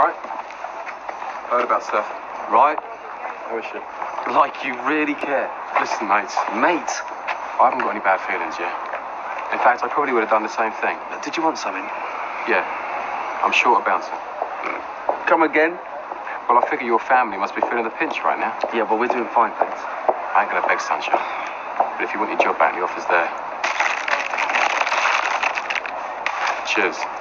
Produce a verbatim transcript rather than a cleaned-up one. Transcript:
right? Heard about stuff. Right? How is she? Like you really care. Listen, mates. Mate, I haven't got any bad feelings, yeah? In fact, I probably would have done the same thing. did you want something? Yeah. I'm short a bouncer. Come again? Well, I figure your family must be feeling the pinch right now. Yeah, well, we're doing fine, thanks. I ain't gonna beg, Sunshine. But if you want your job back, the offer's there. Cheers.